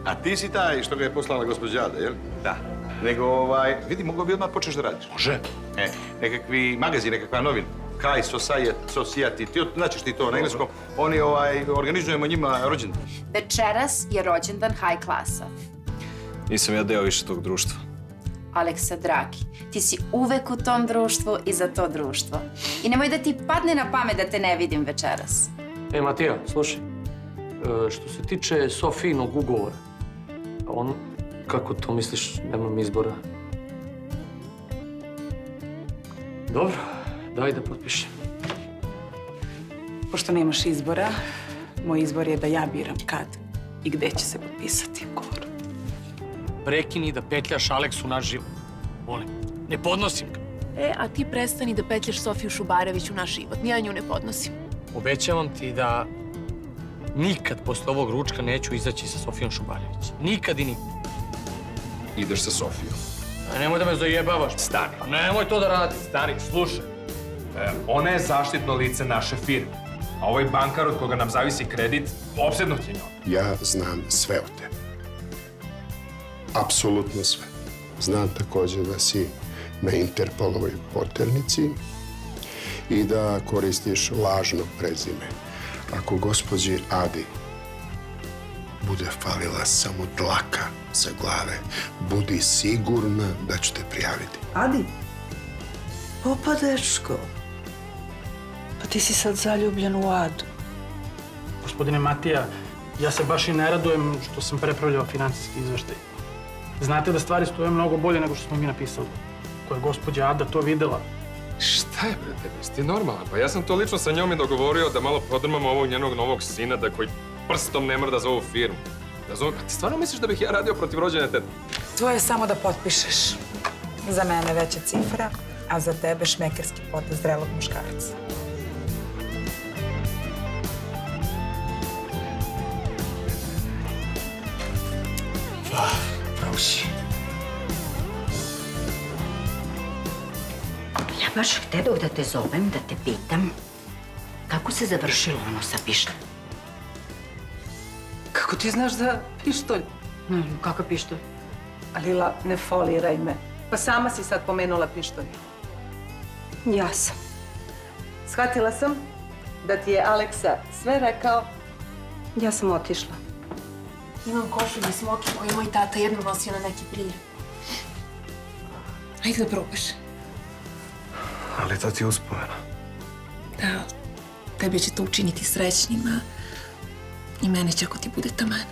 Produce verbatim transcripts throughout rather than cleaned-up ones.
A ti si taj što ga je poslala gospođa Ada, jel? Da. Nego, ovaj, vidi, mogo bi odmah počeš da radiš. Može. E, nekakvi magazin, nekakva novina. High Society, ti značiš ti to na engleskom. Oni, ovaj, organizujemo njima rođendan. Večeras je rođendan high klasa. Nisam ja deo više tog društva. Aleksa, dragi, ti si uvek u tom društvu i za to društvo. I nemoj da ti padne na pamet da te ne vidim večeras. E, Matija, slušaj. Što se tiče Sofijinog ugovora, on, kako to misliš, nemam izbora? Dobro, daj da potpišem. Pošto nemaš izbora, moj izbor je da ja biram kad i gde će se potpisati ugovor. Prekini da petljaš Aleksu na život. Molim, ne podnosim ga. E, a ti prestani da petljaš Sofiju Šubarević u naš život. Ja nju ne podnosim. Obećavam ti da nikad posle ovog ručka neću izaći sa Sofijom Šubarević. Nikad i nikad. Ideš sa Sofijom. Nemoj da me zajebavaš. Stani. Nemoj to da radi. Stani, slušaj. Ona je zaštitno lice naše firme. A ovaj bankar od koga nam zavisi kredit, opsednut je njom. Ja znam sve o tebi. Apsolutno sve. Znam također da si na Interpolovoj poternici i da koristiš lažno prezime. Ako gospođi Adi bude falila samo dlaka sa glave, budi sigurna da ću te prijaviti. Adi, popa dečko, pa ti si sad zaljubljen u Adu. Gospodine Matija, ja se baš i ne radujem što sam prepravljao finansijski izveštaj. Znate da stvari stoje mnogo bolje nego što smo mi napisali. Koja je gospođa Ada to videla. Šta je, bre, tebi? Jesi ti normalan? Pa ja sam to lično sa njom i dogovorio da malo podrmamo ovog njenog novog sina, da koji prstom ne mrda za ovu firmu. Da zove... A ti stvarno misliš da bih ja radio protiv rođene tete? Tvoje je samo da potpišeš. Za mene veća cifra, a za tebe šmekerski potez zrelog muškarca. Pravo si. Ja baš htedoh da te zovem, da te pitam kako se završilo ono sa pištoljem. Kako ti znaš za pištolj? Ne, kakav pištolj? Lila, ne foliraj me. Pa sama si sad pomenula pištolj. Ja sam. Shvatila sam da ti je Aleksa sve rekao. Ja sam otišla. Imam košulju i smoki koju je moj tata jednom nosio na neki priljev. Ajde da probaš. Ali to ti je uspomena. Da, tebe će to učiniti srećnima i mene će ako ti bude taman.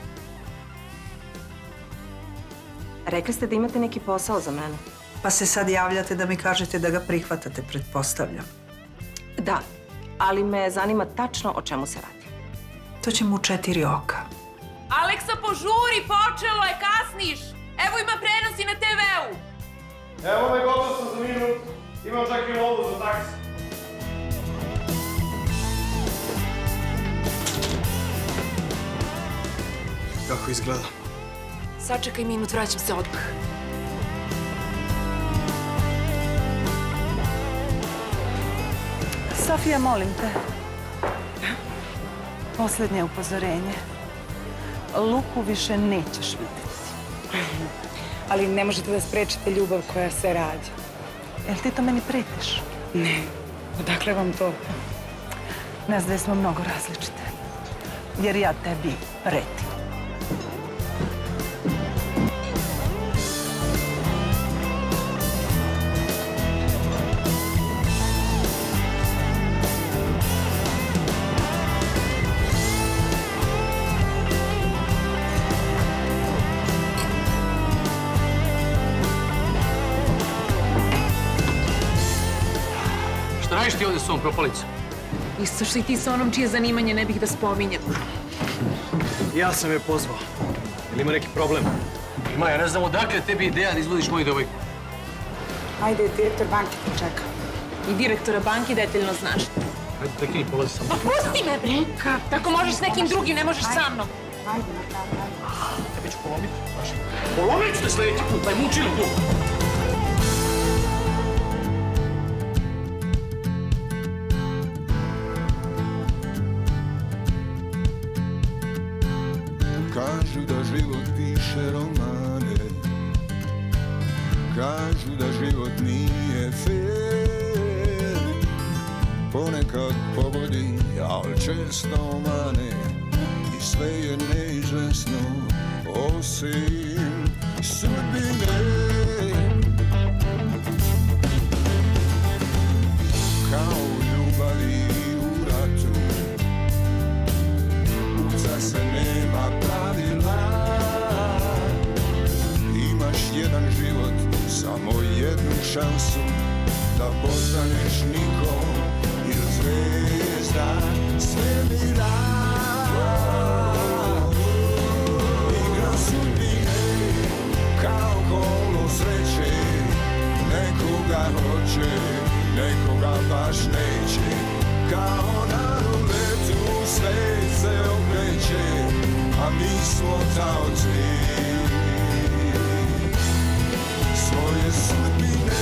Rekli ste da imate neki posao za mene. Pa se sad javljate da mi kažete da ga prihvatate, pretpostavljam. Da, ali me zanima tačno o čemu se radi. To ćemo u četiri oka. Aleksa, požuri, počelo je, kasniš! Evo ima prenos i na te ve u! Evo me, gotov sam za minut. Imam čak i lovu za taksi. Kako izgleda? Sačekaj minut, vraćam se odmah. Sofija, molim te. Posljednje upozorenje. Luku više nećeš vidjeti. Ali ne možete da sprečite ljubav koja se rađa. Jel ti to meni pretiš? Ne. Odakle vam to? Nas dve smo mnogo različite. Jer ja tebi pretim. Šta radiš ti ovdje s ovom propalicom? Isto što i ti sa onom čije zanimanje ne bih da spominjem. Ja sam je pozvao. Ili ima neki problem? Ima, ja ne znam odakle tebi ideja da izvodiš moju devojku. Ajde, direktor banke te čeka. I direktora banke detaljno znaš. Ajde, prekini, polazi sa mnom. Pa pusti me, bre! Tako možeš s nekim drugim, ne možeš sa mnom. Ajde, ajde. Tebe ću polomiti, znaš. Polomit ću te sljedeći put, daj mučinu tu. Kažu da život ti piše romane. Kažu da život nije fair, ponekad pogodi, al često mane i sve je neizvesno osim sudbine. Kao u ljubavi u ratu, za se nema pravila. Imaš jedan život, samo jednu šansu da postaneš nikom ili zvezda svemira. Igra sudbine kao kolo sreće, nekoga hoće, nekoga baš neće. Kao na ruletu sve se okreće, a mi smo taoci svoje sudbine.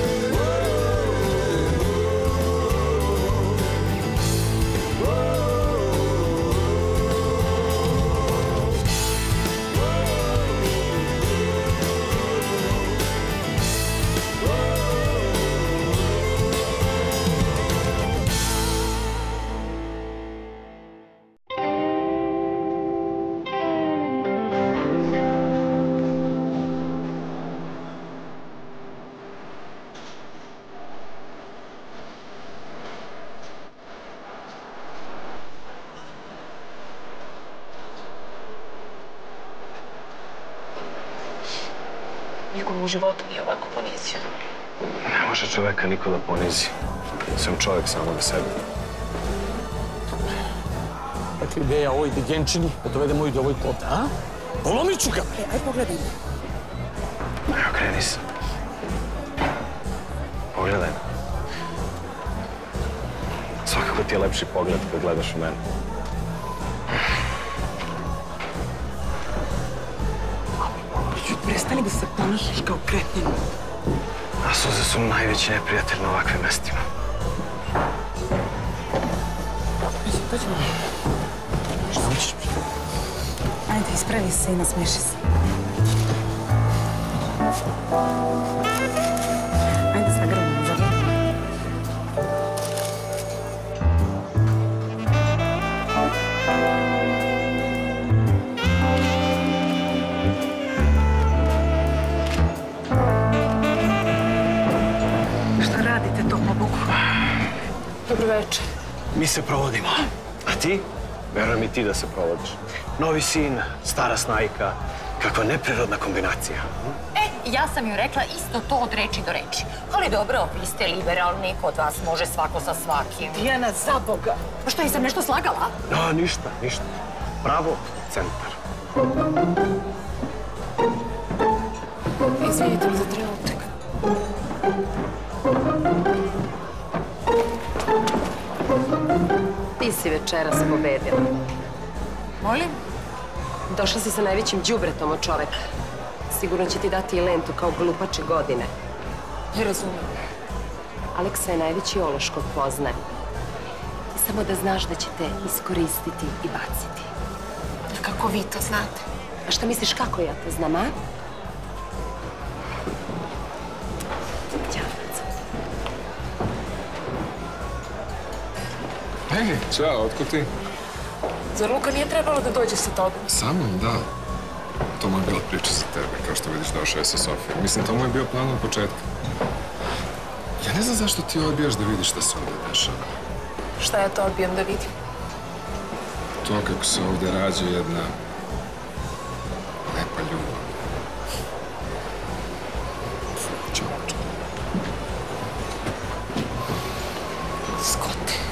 Nikomu u životu nije ovako ponizio. Ne može čoveka niko da ponizi. Sam čovek samo na sebi. Kakva ideja ovoj digenčini da dovede moju djevojku ovde, a? Polomit ću ga! E, aj pogledaj. Evo, kreni se. Pogledaj me. Svakako ti je lepši pogled kad gledaš u mene. Prestani da se ponašaš kao kretin. A suze su najveći neprijatelj na ovakvim mestima. Dođemo. Šta hoćeš? Ajde, ispravi se i nasmeši se. Ajde, zagrlimo, zagrlimo. Dobro večer. Mi se provodimo. A ti? Verujem i ti da se provodiš. Novi sin, stara snajka. Kakva neprirodna kombinacija. E, ja sam ju rekla isto to od reči do reči. Ali dobro, vi ste liberalni, kod vas može svako sa svakim. Dijana, za Boga! Pa što, nisam nešto slagala? No, ništa, ništa. Pravo, centar. Izvinite mi za trenutak. Ti si večeras pobedila. Molim? Došla si sa najvećim đubretom od čoveka. Sigurno će ti dati i lentu kao glupače godine. Ne razumem. Aleksa je najveći ološ kog poznaje. Ti samo da znaš da će te iskoristiti i baciti. Kako vi to znate? A šta misliš kako ja to znam, a? Ej, čao, otkud ti? Zar Luka nije trebalo da dođe sa tobom? Sa mnom, da. To mu je bila priča za tebe, kao što vidiš došao je sa Sofijom. Mislim, to mu je bio plan od početka. Ja ne znam zašto ti odbijaš da vidiš šta se ovdje dešava. Šta ja to odbijam da vidim? To kako se ovdje rađa jedna lepa ljubav. Ćemo početi. Skote.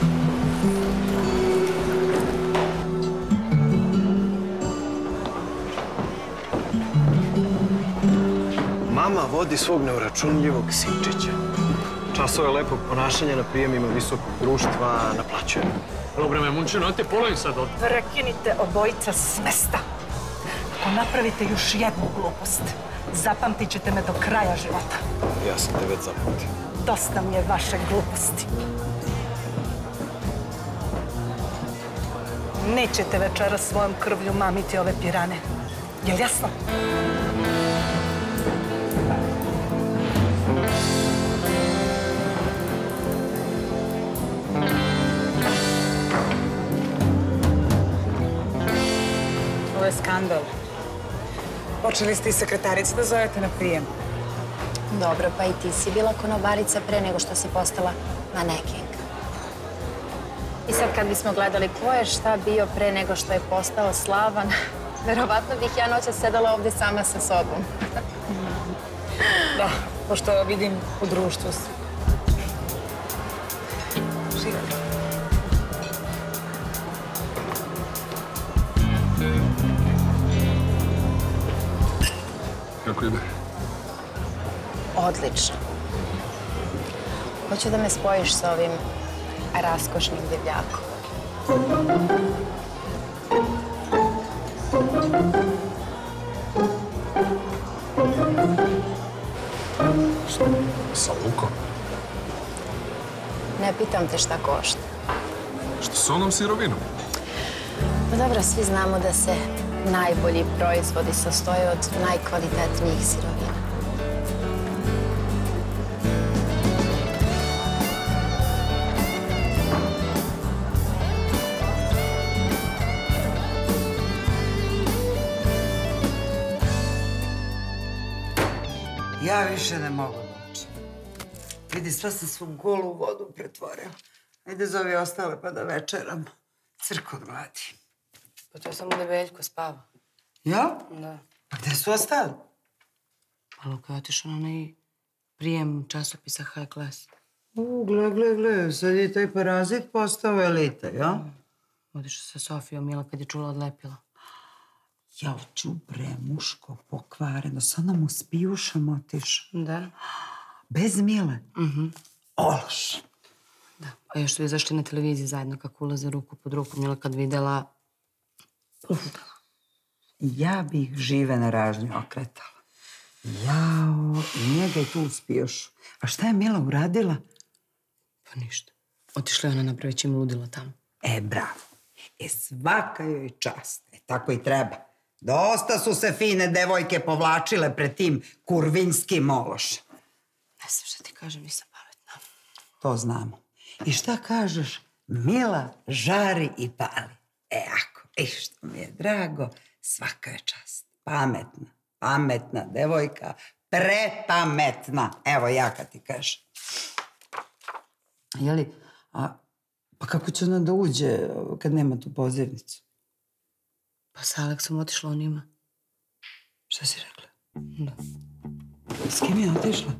Mama vodi svog neuračunljivog sinčića. Časove lepog ponašanja na prijemima visokog društva naplaćuje. Dobro me, Munčino, ajte polovim sad od... Prekinite obojica s mesta. Ako napravite još jednu glupost, zapamtit ćete me do kraja života. Ja sam te već zapamtio. Dosta mi je vaše gluposti. Nećete večera svojom krvlju mamiti ove pirane. Jel jasno? Ovo je skandal. Počeli ste i sekretaricu da zovete na prijem. Dobro, pa i ti si bila konobarica pre nego što si postala manekenka. I sad kad bismo gledali ko je šta bio pre nego što je postao slavan, verovatno bih ja noćas sedala ovde sama sa sobom. Da, pošto vidim u društvu su. Živjeli. Kako ide? Odlično. Hoću da me spojiš sa ovim raskošnim divljakom. Šta? Sa Lukom? Ne pitam te šta košta. Što s onom sirovinom? Pa dobro, svi znamo da se najbolji proizvodi sastoje od najkvalitetnijih sirovina. Ja više ne mogu da učim. Vidi, sva sam svu golu vodu pretvorila. Ajde, zovi ostale pa da večeram. Crk od gladi. Pa to je samo da Veljko spava. Ja? Da. Pa gde su ostali? Pa Luka je otišao na onaj prijem časopisa High Class. U, gle, gle, gle, sad je taj parazit postao elita, ja? Otišao sa Sofijom Mila kad je čula odlepila. Jel čubre, muško, pokvareno, sa onom uspijušom otišao. Da. Bez Mile? Mhm. Ološ. Da, a još su izašli na televiziji zajedno kako ulaze ruku pod ruku. Mila kad videla... Uf. Ja bih žive na ražnju okretala. Jao, i njega je tu uspijušu. A šta je Mila uradila? Pa ništa. Otišla je ona napravići im ludila tamo. E, bravo. E, svaka joj čast. E, tako i treba. Dosta su se fine devojke povlačile pred tim kurvinskim ološem. Ne znam šta ti kažem, nisam pametna. To znamo. I šta kažeš? Mila žari i pali. E, ako, i što mi je drago, svaka je čast. Pametna, pametna devojka, prepametna. Evo ja kad ti kažem. Jeli, a pa kako će ona da uđe kad nema tu pozivnicu? Pa sa Aleksom otišla on ima. Šta si rekla? Da. S kim je otišla?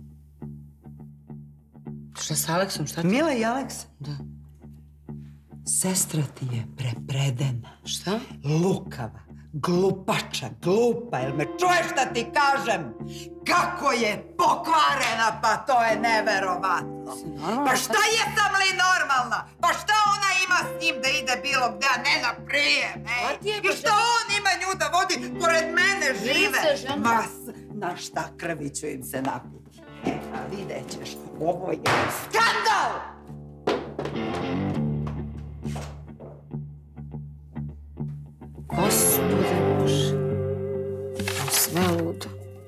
Šta sa Aleksom, šta ti? Mila i Aleksa? Da. Sestra ti je prepredena. Šta? Lukava, glupača, glupa. Jel me čuješ šta ti kažem? Kako je pokvarena, pa to je neverovatno. Pa šta jesam li normalna? Pa šta ona ima s njim da ide bilo gde, a ne na prijem, ej? I šta on ima nju da vodi pored mene žive? Ma, na šta krvi ću im se napiti? E, a vidjet ćeš, ovo je skandal! Gospode Bože, to sve ludo.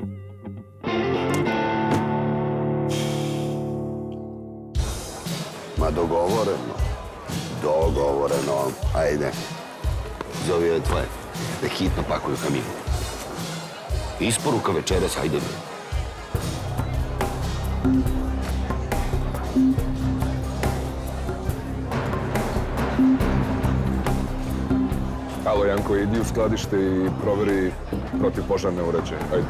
Ma dogovoreno, dogovoreno, ajde, zovi ove tvoje, da hitno pakuju kamin. Isporuka večeras, ajde mi. Alo, Janko, idi u skladište i proveri protivpožarne uređaje. Ajde.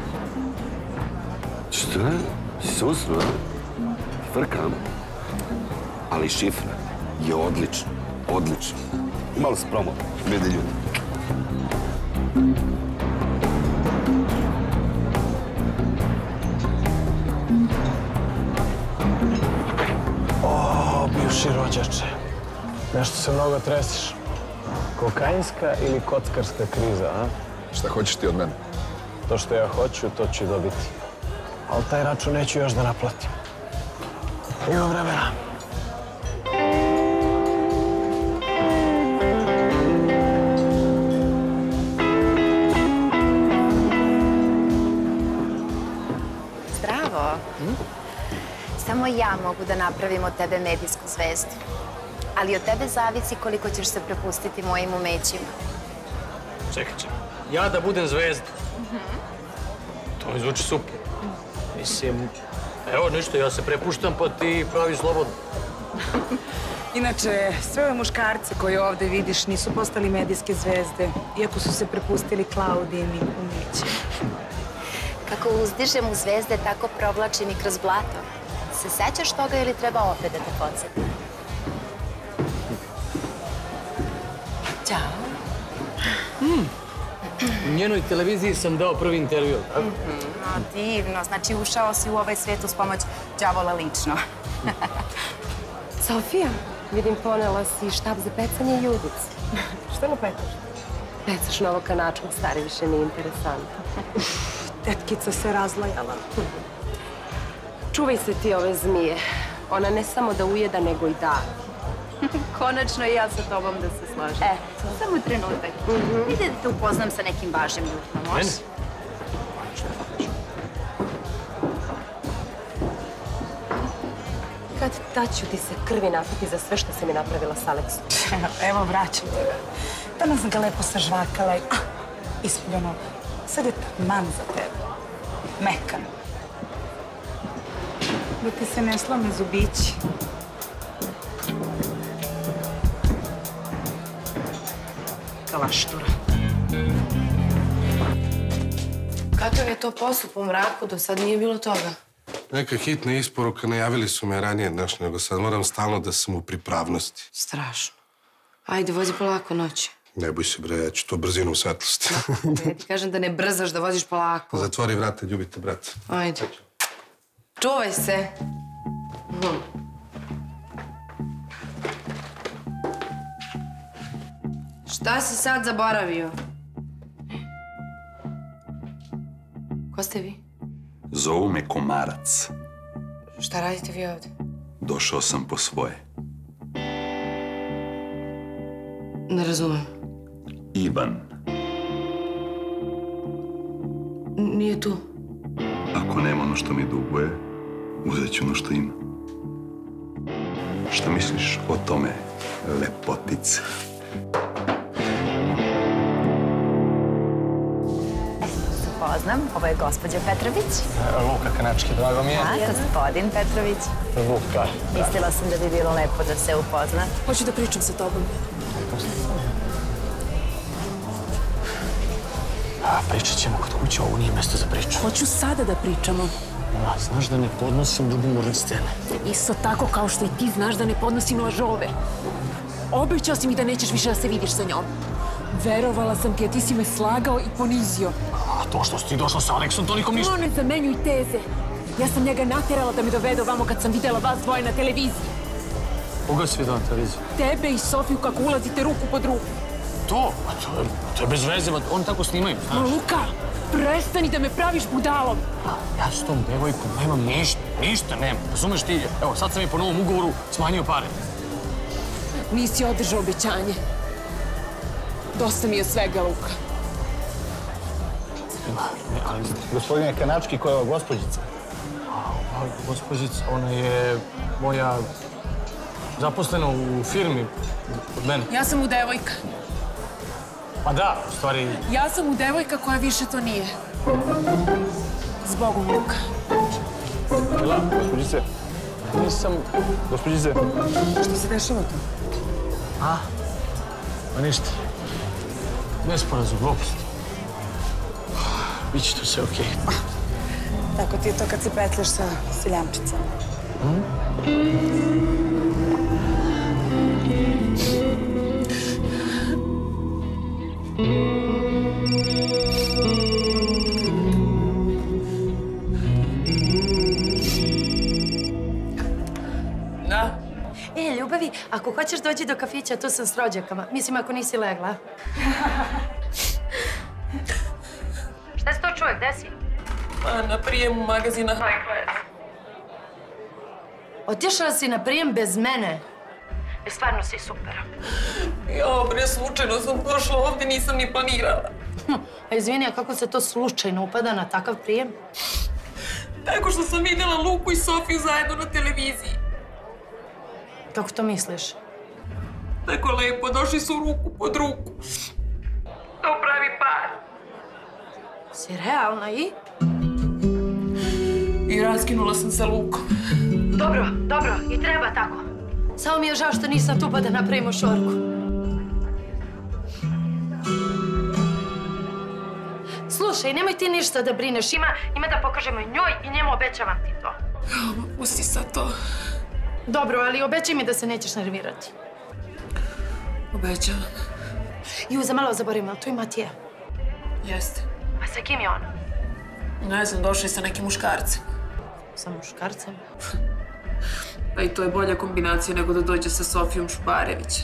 Šta? Susro, a? Frkam. Ali šifra je odlična, odlična. Malo se promo, vidi ljudi. O, bivši rođače. Nešto se mnogo tresiš. Kokainska ili kockarska kriza, a? Šta hoćeš ti od mene? To što ja hoću, to ću dobiti. Ali taj račun neću još da naplatim. Ima vremena. Samo ja mogu da napravim od tebe medijsku zvezdu. Ali od tebe zavisi koliko ćeš se prepustiti mojim umećima. Čekaj, čekaj. Ja da budem zvezda? To mi zvuči super. Mislim, evo ništa, ja se prepuštam pa ti pravi slobodno. Inače, sve ove muškarce koje ovde vidiš nisu postali medijske zvezde, iako su se prepustili Klaudijinim umećima. Kako uzdižem u zvezde, tako provlačim i kroz blato. Se sećaš toga ili treba opet da te podsjetim? Ćao. U njenoj televiziji sam dao prvi intervju. No, divno. Znači, ušao si u ovaj svijet uz pomoć đavola lično. Sofija, vidim ponela si štab za pecanje Judici. Šta ne petaš? Pecaš novo kanačkom, stari više nije interesantno. Tetkica se razlajala. Čuvaj se ti ove zmije. Ona ne samo da ujeda, nego i da. Konačno i ja sa tobom da se slažem. E, samo trenutak. Ide da te upoznam sa nekim važnim ljudima, može? Kad tad ću ti se krvi napiti za sve što si mi napravila s Aleksom? Evo, vraćam te ga. Danas sam ga lepo sažvakala i ispljeno. Sad je taman za tebe. Mekan. Da ti se ne slome zubići. Kalaštura. Kakav je to postup u mraku? Do sad nije bilo toga. Neka hitna isporuka, najavili su me ranije, znaš, nego sad moram stalno da sam u pripravnosti. Strašno. Ajde, vozi polako noći. Ne boj se, bre, ja ću to brzinom svetlosti. Ja ti kažem da ne brzaš, da voziš polako. Zatvori vrata, ljubite, brate. Ajde. Čuvaj se. Hm. Šta si sad zaboravio? Ko ste vi? Zovu me Komarac. Šta radite vi ovde? Došao sam po svoje. Ne razumem. Ivan. Nije tu. Ako nema ono što mi duguje, uzet ću ono što ima. Šta misliš o tome, lepotice? Poznam, ovo je gospođa Petrović. Luka Kanački, drago mi je. A, gospodin Petrović. Luka. Mislila sam da bi bilo lepo da se upozna. Hoću da pričam sa tobom. Pričat ćemo kod kuće, ovo nije mesto za priču. Hoću sada da pričamo. Ja, znaš da ne podnosim ljubomorne scene. Isto tako kao što i ti znaš da ne podnosim lažove. Obećao si mi da nećeš više da se vidiš sa njom. Verovala sam ti, a ti si me slagao i ponizio. A to što si ti došla sa Aleksom, to nikom ništa... No, ne zamenjuj teze. Ja sam njega naterala da me dovede ovamo kad sam videla vas dvoje na televiziji. Koga si videla na televiziji? Tebe i Sofiju kako ulazite ruku pod ruku. To? To je, to je bez veze, oni tako snimaju, znaš. Ma, Luka, prestani da me praviš budalom. Ja s tom devojkom nemam ništa, ništa nemam. Razumeš ti? Evo, sad sam i po novom ugovoru smanjio pare. Nisi održao obećanje. Dosta mi je svega, Luka. Ne, ali... Gospodine Kanački, koja je ova gospođica? A, gospođica, ona je moja zaposlena u firmi od mene. Ja sam u devojka. Pa da, u stvari... Ja sam u devojka koja više to nije. Zbogom, Luka. Mila, gospođice. Nisam... Gospođice. Što se dešava tu? A? Pa ništa. Nesporazum, glupost. Biće to sve okej. Tako ti je to kad se petljaš sa seljamčicama. Da. E, ljubavi, ako hoćeš dođi do kafića, tu sam s rođakama. Mislim, ako nisi legla. Šta se to čuje? Gde si? Pa, na prijemu magazina High Class. Otišla si na prijem bez mene. E, stvarno si super. Jo, bre, slučajno sam došla ovde, nisam ni planirala. Hm, a izvini, a kako se to slučajno upada na takav prijem? Tako što sam vidjela Luku i Sofiju zajedno na televiziji. Kako to misliš? Tako lepo, došli su ruku pod ruku. To pravi par. Si realna i? I raskinula sam sa Lukom. Dobro, dobro, i treba tako. Samo mi je žao što nisam tu pa da napravimo šorku. Slušaj, nemoj ti ništa da brineš. Ima, ima da pokažemo njoj i njemu, obećavam ti to. Pusti sad to. Dobro, ali obećaj mi da se nećeš nervirati. Obećavam. Ju, za malo zaboravim, ali tu je Matija. Jeste. A sa kim je on? Ne znam, došli sa nekim muškarcem. Sa muškarcem? Pa i to je bolja kombinacija nego da dođe sa Sofijom Šubarević.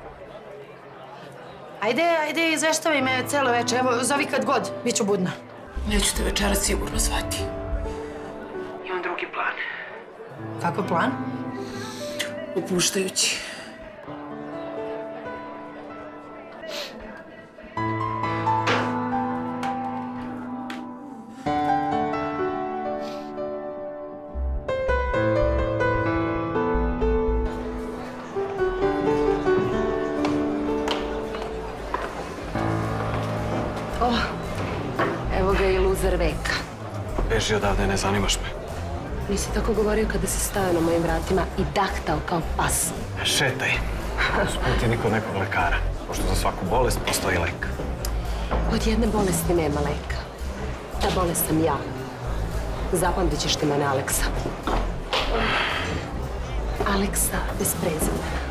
Ajde, ajde, izveštavaj me celo večer. Evo, zovi kad god, bit ću budna. Neću te večera sigurno zvati. Imam drugi plan. Kako plan? Opuštajući. Evo ga i luzer veka. Beži odavde, ne zanimaš me. Nisi tako govorio kada si stajao na mojim vratima i dahtao kao pas. Šetaj. Sputi niko nekog lekara, pošto za svaku bolest postoji lek. Od jedne bolesti nema leka. Ta bolest sam ja. Zapamtit ćeš ti mene, Aleksa. Aleksa bez prezimena.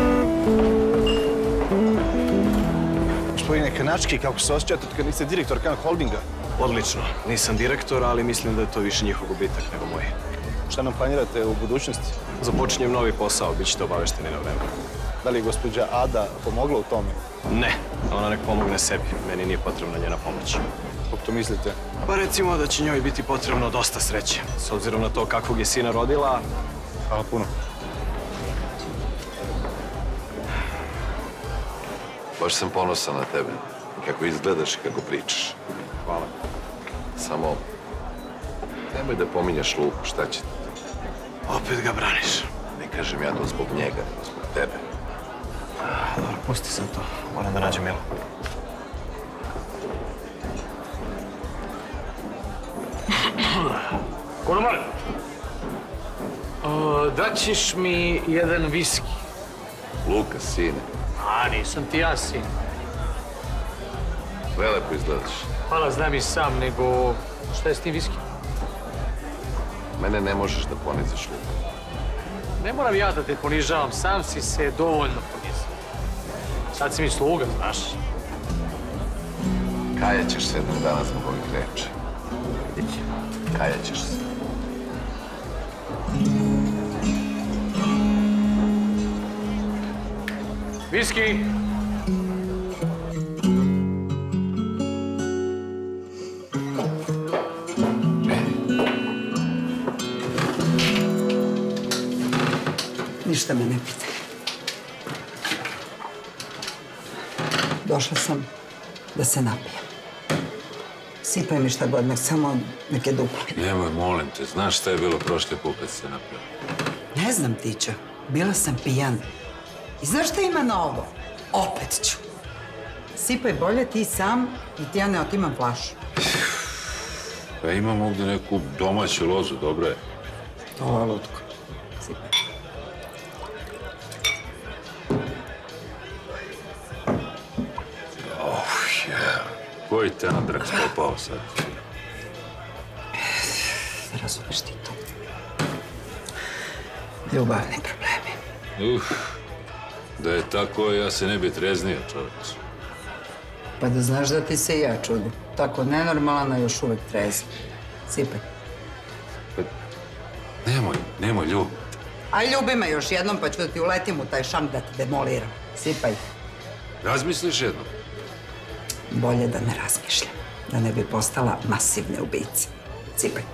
Gospodine Kanački, kako se osjećate kad niste direktor Kan Holdinga? Odlično. Nisam direktor, ali mislim da je to više njihov gubitak nego moj. Šta nam planirate u budućnosti? Započinjem novi posao, bit ćete obavešteni na vreme. Da li je gospođa Ada pomogla u tome? Ne, ona nek pomogne sebi. Meni nije potrebna njena pomoć. Kako to mislite? Pa recimo da će njoj biti potrebno dosta sreće. S obzirom na to kakvog je sina rodila... Hvala puno. Baš sam ponosan na tebe. Kako izgledaš i kako pričaš. Hvala. Samo, nemoj da pominjaš Luku, šta će ti? Opet ga braniš. Ne kažem ja to zbog njega, nego zbog tebe. Dobro, pusti sam to. Moram da nađem Milu. Konobar, daćeš mi jedan viski. Luka, sine. A, nisam ti ja, sin. Prelepo izgledaš. Hvala, znam i sam, nego šta je s tim viski? Mene ne možeš da poniziš, Luka. Ne moram ja da te ponižavam, sam si se dovoljno ponizao. Sad si mi sluga, znaš. Kajat ćeš se jednog dana zbog ovih reči. Kajat ćeš se. Viski! Ništa me ne pita. Došla sam da se napijem. Sipaj mi šta god, nek samo neke duplo. Nemoj, molim te, znaš šta je bilo prošle put kad se napio? Ne znam, Tićo. Bila sam pijana. I znaš šta ima novo? Opet ću. Sipaj bolje ti sam i ti ja ne otimam flašu. Pa imam ovdje neku domaću lozu, dobro je. To je lutko. Sipaj. Oh, je. Koji te Andraks popao sad? Razumeš ti to. Ljubavni problemi. Uf, da je tako, ja se ne bi treznio, čovječ. Pa da znaš da ti se i ja čudim. Tako nenormalan, a još uvek trezan. Sipaj. Pa, nemoj, nemoj, ljub. Aj, ljubi me još jednom, pa ću da ti uletim u taj šank da te demoliram. Sipaj. Razmisliš jednom? Bolje da ne razmišljam. Da ne bi postala masivne ubice. Sipaj.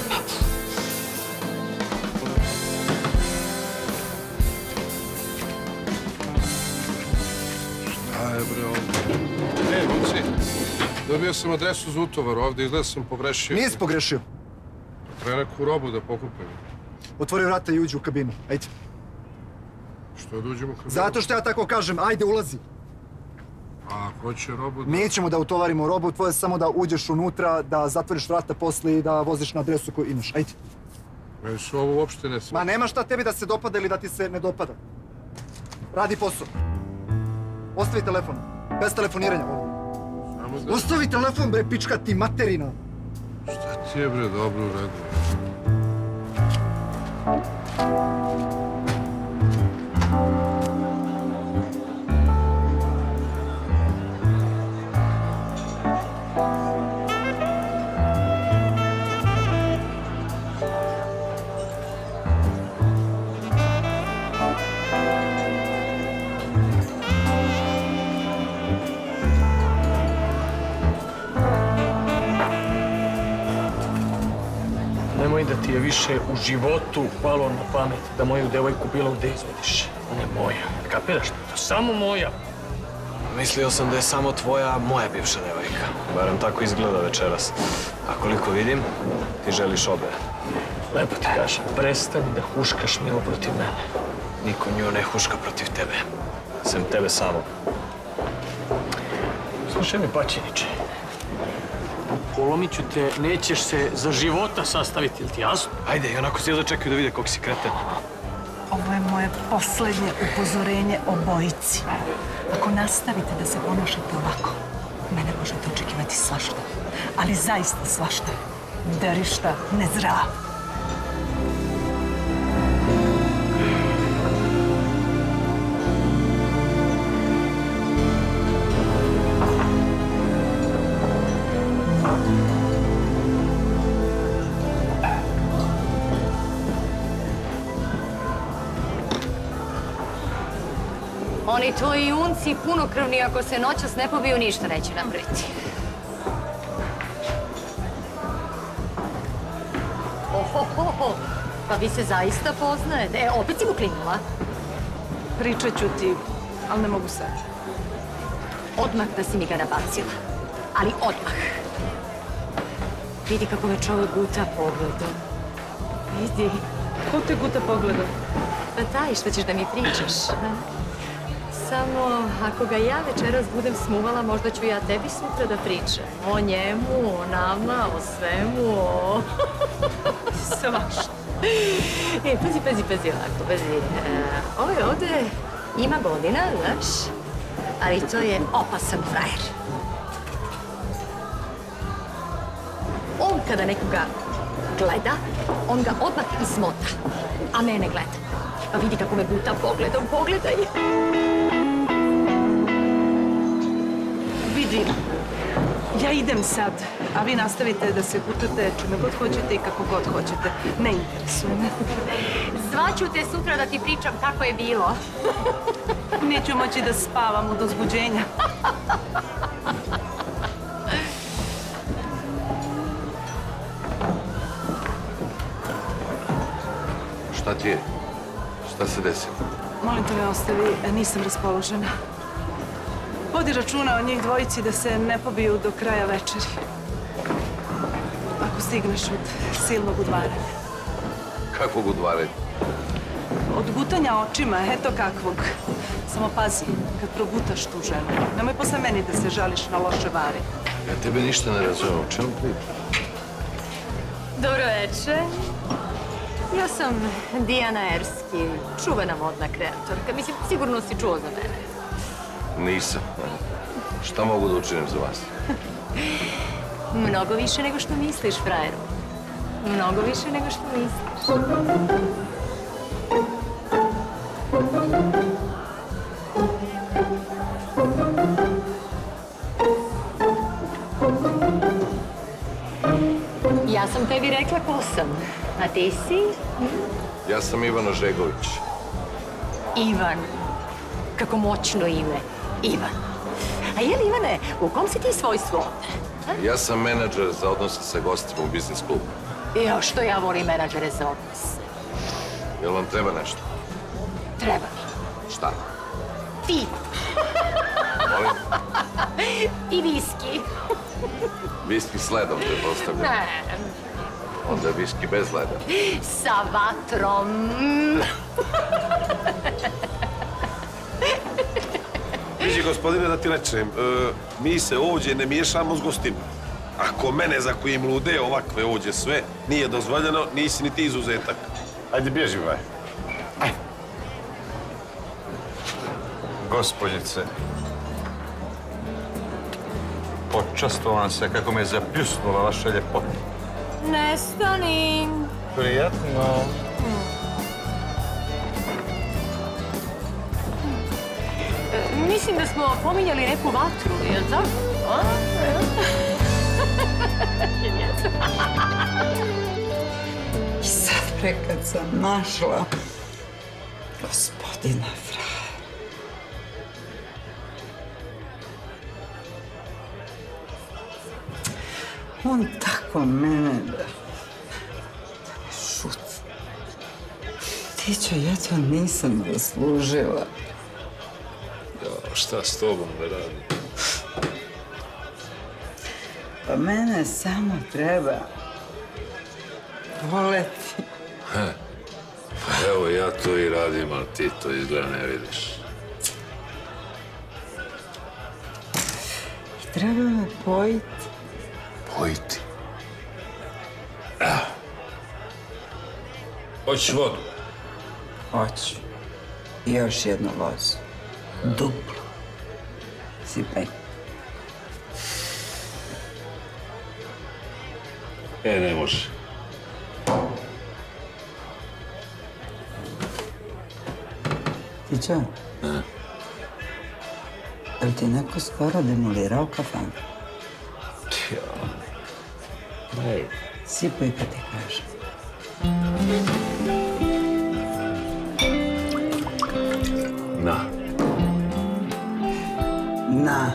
Šta je, bre, ovdje? E, momci, dobio sam adresu za utovar ovdje, izgleda sam pogrešio. Nisi pogrešio. Treba neku robu da pokupim. Otvori vrata i uđi u kabinu. Ajde. Što da uđemo u kabinu? Zato što ja tako kažem, ajde, ulazi. A ko će robu da... Mi ćemo da utovarimo robu, tvoje je samo da uđeš unutra, da zatvoriš vrata posle i da voziš na adresu koju imaš. Ajde. Meni se ovo uopšte ne sviđa. Ma nema šta tebi da se dopada ili da ti se ne dopada. Radi posao. Ostavi telefon. Bez telefoniranja ovdje. Da... Ostavi telefon, bre, pička ti materina. Šta ti je, bre, dobro u redu? Nemoj da ti je više u životu palo na pamet da moju devojku bilo gde izvediš. Ona je moja. Kapiraš? To je samo moja. Mislio sam da je samo tvoja, moja bivša devojka. Barem tako izgleda večeras. A koliko vidim, ti želiš obe. Lepo ti kažem, prestani da huškaš Milu protiv mene. Niko nju ne huška protiv tebe. Sem tebe samog. Slušaj mi, pačiniče. Polomit ću te, nećeš se za života sastaviti, ili ti jasno? Ajde, i onako svi čekaju da vide kog si kreten. Ovo je moje poslednje upozorenje obojici. Ako nastavite da se ponašate ovako, mene možete očekivati svašta. Ali zaista svašta. Derišta, nezdrav. Oni tvoji junci punokrvni, ako se noćas ne pobiju, ništa neće napraviti. Ohohoho, pa vi se zaista poznajete. E, opet si mu klinula. Pričat ću ti, ali ne mogu sad. Odmah da si mi ga nabacila. Ali odmah. Vidi kako me čovjek guta pogledom. Vidi. Ko te guta pogledom? Pa taj što ćeš da mi pričaš. Samo, ako ga ja večeras budem smuvala, možda ću ja tebi sutra da pričam. O njemu, o nama, o svemu, o... svašta. E, pazi, pazi, pazi ovako, pazi. E, ovaj ovde ima godina, znaš, ali to je opasan frajer. On kada nekoga gleda, on ga odmah izmota, a mene gleda. Pa vidi kako me guta pogledom, pogledaj. Vidi, ja idem sad, a vi nastavite da se gutate čime god hoćete i kako god hoćete. Ne interesuje me. Zvaću te sutra da ti pričam kako je bilo. Neću moći da spavam od uzbuđenja. Šta ti je? Šta se desilo? Molim te me ostavi, nisam raspoložena. Vodi računa o njih dvojici da se ne pobiju do kraja večeri. Ako stigneš od silnog udvaranja. Kakvog udvaranja? Od gutanja očima, eto kakvog. Samo pazi, kad progutaš tu ženu, nemoj posle meni da se žališ na loše vari. Ja tebe ništa ne razumem, o čemu pričaš? Dobro večer. Ja sam Dijana Erski, čuvena modna kreatorka. Mislim, sigurno si čuo za mene. Nisam. Šta mogu da učinim za vas? Mnogo više nego što misliš, frajeru. Mnogo više nego što misliš. Ja sam tebi rekla ko sam. A ti si? Ja sam Ivan Ožegović. Ivan. Kako moćno ime. Ivan. A je li, Ivane, u kom si ti svojstvu ovde? Ja sam menadžer za odnose sa gostima u biznis klubu. Jo, što ja volim menadžere za odnos. Jel vam treba nešto? Treba mi. Šta? Pivo. Molim? I viski. Viski s ledom, te postavljam. Ne. Onda je viski bez leda. Sa vatrom. Viži, gospodine, da ti rečem, e, mi se ovdje ne miješamo s gostima. Ako mene za kojim lude ovakve ovdje sve nije dozvoljeno, nisi ni ti izuzetak. Ajde, bježi, vaj. Ajde. Gospodjice, počastovam se kako me zapljusnula vaša ljepota. Nestani. Prijatno. Mislim da smo pominjali neku vatru, jel tako? I sad pre kad sam našla gospodina Fraja. On tako mene da... šut. Tićo, ja to nisam zaslužila. Ja, šta s tobom da radim? Pa mene samo treba voleti. He. Pa evo, ja to i radim, ali ti to izgleda ne vidiš. Treba me pojiti. Pojiti? Hoćeš vodu? Hoću. I još jednu vozu. Duplo. Sipaj. E, ne može. Tićo? Ne. Je li ti neko skoro demolirao kafanu? Ja. Ne. Sipaj kad ti kažem. Na. Na.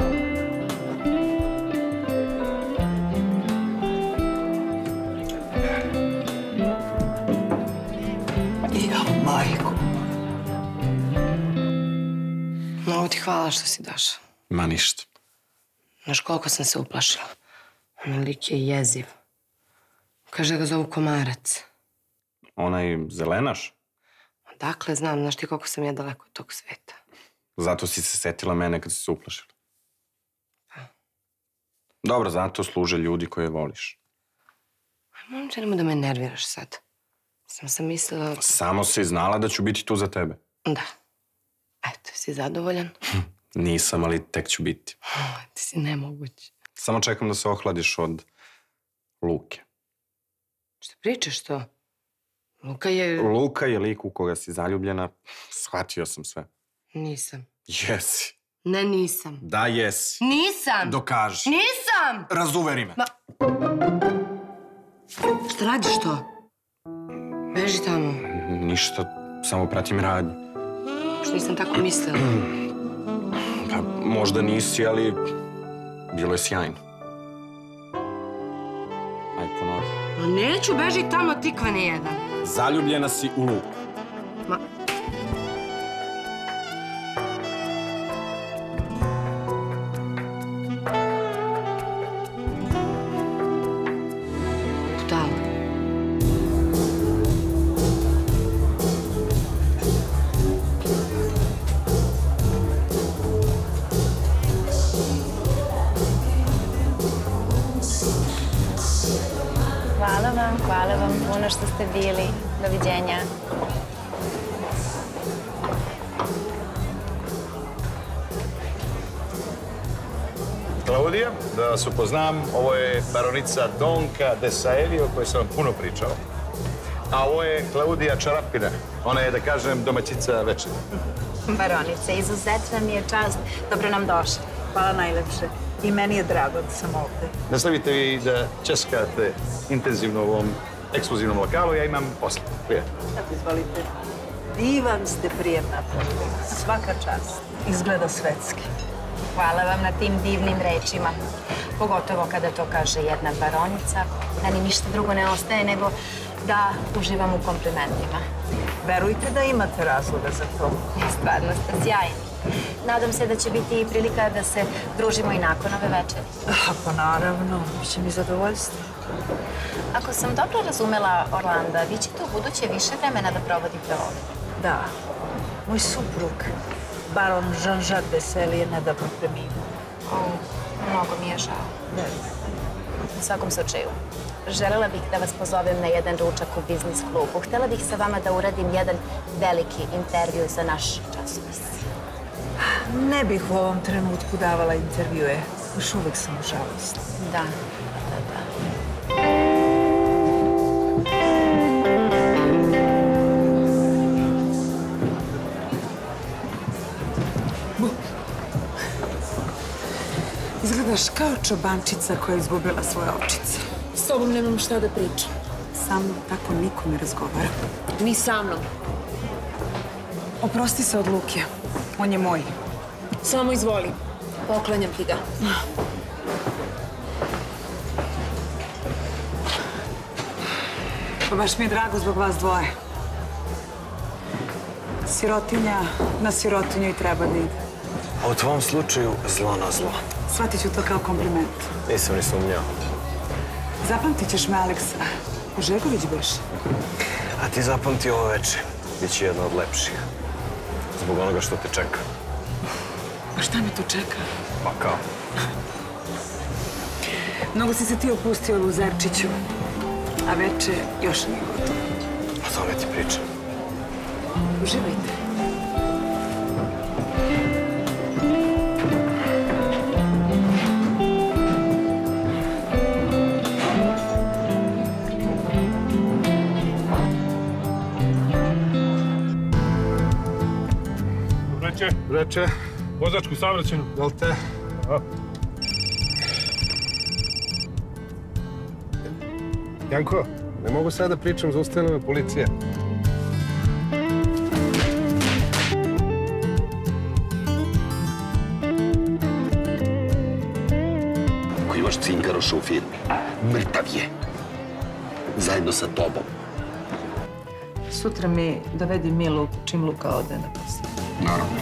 Ja, majko. Mnogo ti hvala što si došao. Ma ništa. Znaš koliko sam se uplašila. Onaj lik je jeziv. Kaže da ga zovu Komarac. Onaj zelenaš? Dakle, znam, znaš ti koliko sam ja daleko od tog sveta. Zato si se setila mene kad si se uplašila. Dobro, zato služe ljudi koje voliš. Molim te, nemoj da me nerviraš sad. Sam sam mislila... Samo si znala da ću biti tu za tebe. Da. Eto, si zadovoljan? Nisam, ali tek ću biti. Ti si nemoguć. Samo čekam da se ohladiš od Luke. Šta pričaš to? Luka je... Luka je lik u koga si zaljubljena. Shvatio sam sve. Nisam. Jesi. Ne, nisam. Da, jesi. Nisam! Dokaži. Nisam! Razuveri me. Ma... Šta radiš to? Beži tamo. Ništa, samo pratim radnju. Što nisam tako mislila. Pa, možda nisi, ali bilo je sjajno. Ajde, ponovi. Ma neću, beži tamo, tikvani jedan. Zaljubljena si u Luku. Ma... Hvala vam, hvala vam puno što ste bili. Doviđenja. Klaudija, da vas upoznam, ovo je baronica Donka de Saeli, o kojoj sam vam puno pričao. A ovo je Klaudija Čarapina. Ona je, da kažem, domaćica večeri. Baronice, izuzetna mi je čast. Dobro nam došli. Hvala najlepše. I meni je drago da sam ovde. Nastavite vi da českate intenzivno u ovom ekskluzivnom lokalu, ja imam posle. Prijatno. Izvolite. Divan ste prijemna porodica. Svaka čast. Izgleda svetski. Hvala vam na tim divnim rečima. Pogotovo kada to kaže jedna baronica, meni ništa drugo ne ostaje nego da uživam u komplimentima. Verujte da imate razloga za to. Stvarno ste sjajni. Nadam se da će biti i prilika da se družimo i nakon ove večeri. Pa naravno, biće mi zadovoljstvo. Ako sam dobro razumela, Orlanda, vi ćete u buduće više vremena da provodite ovdje. Da. Moj suprug, baron Jean-Jacques de Sely, je nedavno preminuo. O, mnogo mi je žao. U svakom slučaju, želela bih da vas pozovem na jedan ručak u biznis klubu. Htela bih sa vama da uradim jedan veliki intervju za naš časopis. Ne bih u ovom trenutku davala intervjue. Još uvek sam u žalosti. Da, da, da. Izgledaš kao čobančica koja je izgubila svoje ovčice. S tobom nemam šta da pričam. Sa mnom tako niko ne razgovara. Ni sa mnom. Oprosti se od Luke. On je moj. Samo izvoli. Poklanjam ti ga. Pa baš mi je drago zbog vas dvoje. Sirotinja na sirotinju i treba da ide. A u tvom slučaju zlo na zlo. Shvatit ću to kao kompliment. Nisam ni sumnjao. Zapamtit ćeš me, Aleksa. Užegović beš. A ti zapamti ovo večer. Biće jedna od lepših. Zbog onoga što te čeka. Pa šta me tu čeka? Pa kao? Mnogo si se ti opustio, Luzerčiću. A veče još nije gotovo. O tome ti pričam. Uživajte. Vreće. Vreće. Vozačku saobraćajnu. Jel te? Aha. Janko, ne mogu sada da pričam, zaustavila me policija. Ako imaš cinkaroša u firmi, mrtav je. Zajedno sa tobom. Sutra mi dovedi Milu čim Luka ode na posao. Naravno.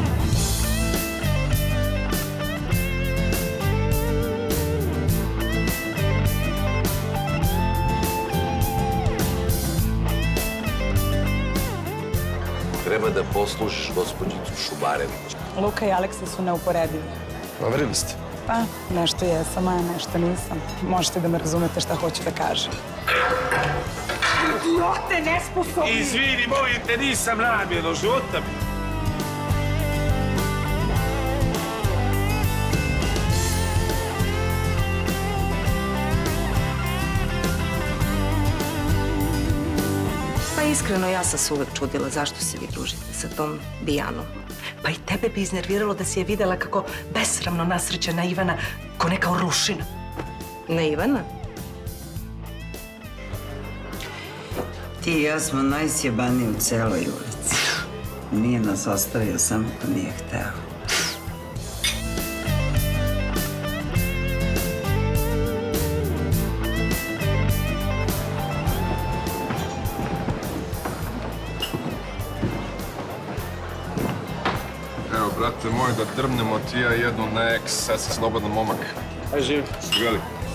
Treba da poslužiš gospođicu Šubarević. Luka i Aleksa su neuporedivi. Poverili ste? Pa, nešto jesam, a nešto nisam. Možete da me razumete šta hoću da kažem. Idiote, nesposobni! Izvini, molim te, nisam namjerno, života mi. Pa iskreno, ja sam se uvek čudila zašto se vi družite sa tom Dijanom. Pa i tebe bi iznerviralo da si je videla kako besramno nasreće na Ivana ko neka orlušina. Na Ivana? Ti i ja smo najsjebaniji u celoj ulici. Nije nas ostavio samo ko nije hteo. Evo, brate moj, da drmnemo ti ja jednu na eks, sad si slobodan momak. Aj, živi. Živjeli.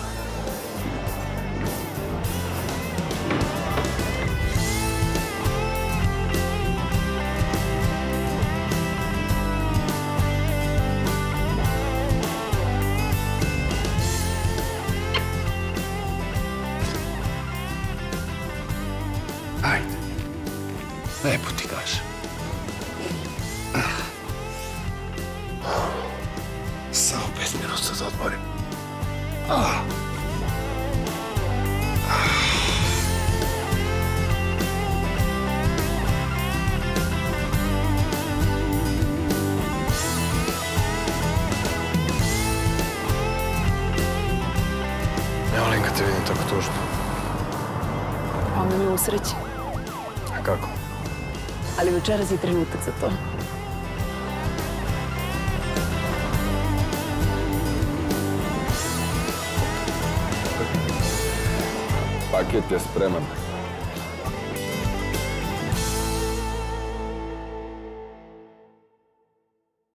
Ajde. Lepo ti kažem. Samo pet minuta da odmorim. Ah. Ne volim kad te vidim tako tužno. Onda me usreći. A kako? Ali večeras je trenutak za to. paket je spreman.